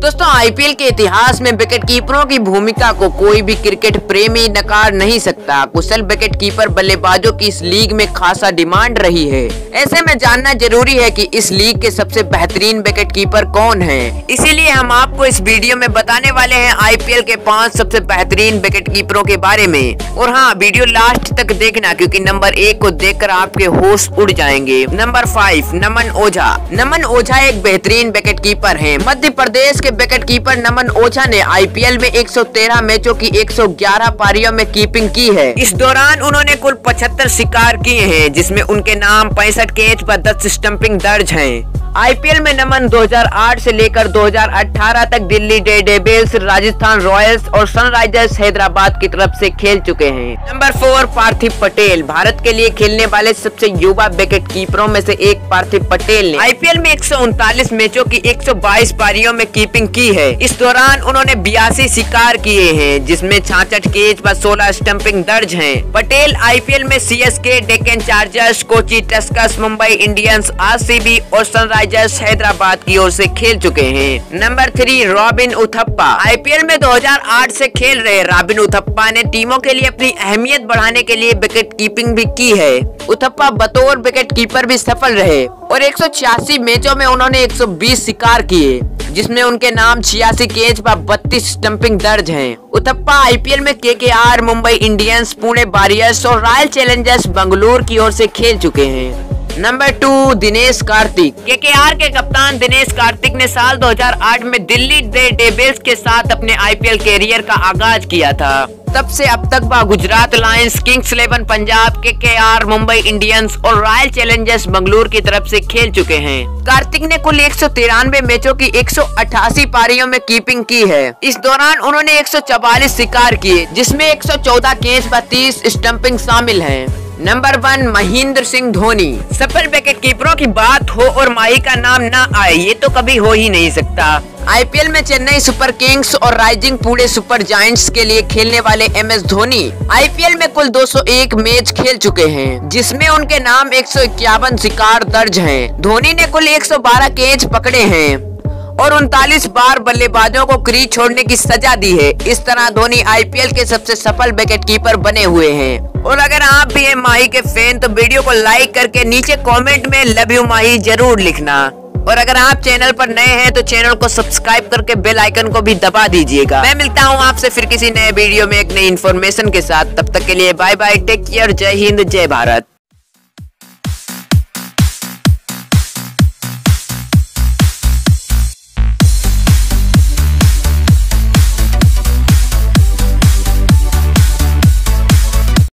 दोस्तों आईपीएल के इतिहास में विकेट कीपरों की भूमिका को कोई भी क्रिकेट प्रेमी नकार नहीं सकता। कुशल विकेट कीपर बल्लेबाजों की इस लीग में खासा डिमांड रही है। ऐसे में जानना जरूरी है कि इस लीग के सबसे बेहतरीन विकेट कीपर कौन हैं। इसीलिए हम आपको इस वीडियो में बताने वाले हैं आईपीएल के 5 सबसे बेहतरीन विकेट कीपरों के बारे में। और हाँ, वीडियो लास्ट तक देखना क्योंकि नंबर 1 को देखकर आपके होश उड़ जाएंगे। नंबर 5 नमन ओझा। नमन ओझा एक बेहतरीन विकेट कीपर है। मध्य प्रदेश के विकेट कीपर नमन ओझा ने आईपीएल में 113 मैचों की 111 पारियों में कीपिंग की है। इस दौरान उन्होंने कुल 75 शिकार किए हैं, जिसमें उनके नाम 65 कैच पर 10 स्टंपिंग दर्ज हैं। आईपीएल में नमन 2008 से लेकर 2018 तक दिल्ली डेयरडेविल्स, राजस्थान रॉयल्स और सनराइजर्स हैदराबाद की तरफ से खेल चुके हैं। नंबर 4 पार्थिव पटेल। भारत के लिए खेलने वाले सबसे युवा विकेट कीपरों में से एक पार्थिव पटेल ने आईपीएल में 139 मैचों की 122 पारियों में कीपिंग की है। इस दौरान उन्होंने 82 शिकार किए हैं, जिसमें 66 कैच पर 16 स्टंपिंग दर्ज हैं। पटेल आईपीएल में CSK, Deccan Chargers, Kochi Tuskers, Mumbai Indians, RCB और सनराइजर्स हैदराबाद की ओर से खेल चुके हैं। Number 3 robin Uthappa. आईपीएल में 2008 से खेल रहे रॉबिन उथप्पा ने टीमों के लिए अपनी अहमियत बढ़ाने के लिए विकेट कीपिंग भी की है। उथप्पा बतौर विकेट कीपर भी सफल रहे और 186 मैचों में उन्होंने 120 शिकार किए, जिसमें उनके नाम 86 कैच पर 32 स्टंपिंग दर्ज हैं। उथप्पा आईपीएल में KKR, Mumbai Indians, Pune Warriors और रॉयल चैलेंजर्स बेंगलुरु की ओर से खेल चुके हैं। नंबर 2 दिनेश कार्तिक। केकेआर के कप्तान दिनेश कार्तिक ने साल 2008 में दिल्ली डेयरडेविल्स के साथ अपने आईपीएल कैरियर का आगाज किया था। तब से अब तक वह Gujarat Lions, Kings 11 Punjab, KKR, Mumbai Indians और रॉयल चैलेंजर्स बेंगलुरु की तरफ से खेल चुके हैं। कार्तिक ने कुल 193 मैचों की 188 पारियों में कीपिंग की है। इस दौरान उन्होंने 144 शिकार किए, जिसमें 114 कैच पर 30 स्टंपिंग शामिल हैं। नंबर 1 महेंद्र सिंह धोनी। सफल विकेट कीपरों की बात हो और माही का नाम ना आए, ये तो कभी हो ही नहीं सकता। आईपीएल में चेन्नई सुपर किंग्स और राइजिंग पुणे सुपर जायंट्स के लिए खेलने वाले एमएस धोनी आईपीएल में कुल 201 मैच खेल चुके हैं, जिसमें उनके नाम 151 शिकार दर्ज हैं। धोनी ने कुल 112 कैच पकड़े हैं और 39 बार बल्लेबाजों को क्रीज छोड़ने की सजा दी है। इस तरह धोनी आईपीएल के सबसे सफल विकेट कीपर बने हुए हैं। और अगर आप भी हैं माही के फैन तो वीडियो को लाइक करके नीचे कमेंट में लव यू माही जरूर लिखना। और अगर आप चैनल पर नए हैं तो चैनल को सब्सक्राइब करके बेल आइकन को भी दबा दीजिएगा। मैं मिलता हूं आपसे फिर किसी नए वीडियो में एक नई इन्फॉर्मेशन के साथ। तब तक के लिए बाय बाय, टेक केयर, जय हिंद, जय भारत।